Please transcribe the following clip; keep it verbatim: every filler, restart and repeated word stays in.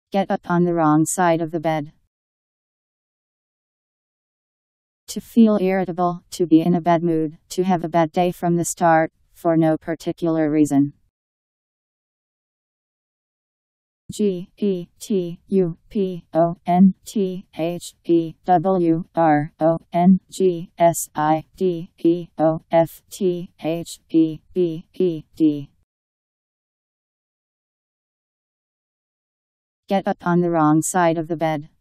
Get up on the wrong side of the bed. To feel irritable, to be in a bad mood, to have a bad day from the start, for no particular reason. G E T U P O N T H E W R O N G S I D E O F T H E B E D. Get up on the wrong side of the bed.